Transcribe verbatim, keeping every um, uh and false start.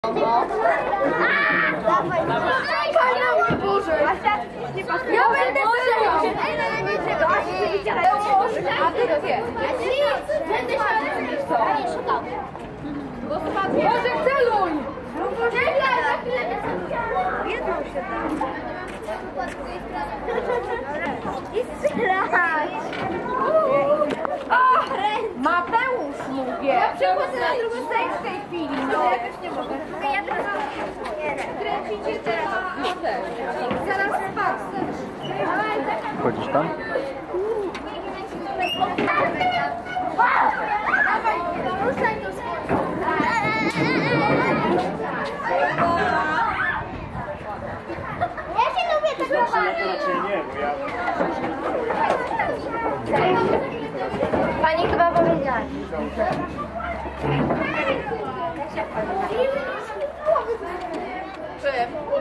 Dawaj, dawaj, Boże! Ja będę strzelał! Ej, no nie czego! A ty to wie! Będę szukał! Boże, celuj! Jedną się da. I strzelać! Mateusz mówię! Ja przechodzę na drugą stronę w tej chwili, no! Ja też nie mogę. Ja teraz nie. Kręcicie teraz. Zaraz spadł. Chodzisz tam? Dawaj, ruszaj to ja się lubię tego bawić. Pani chyba powiedziała. Czym?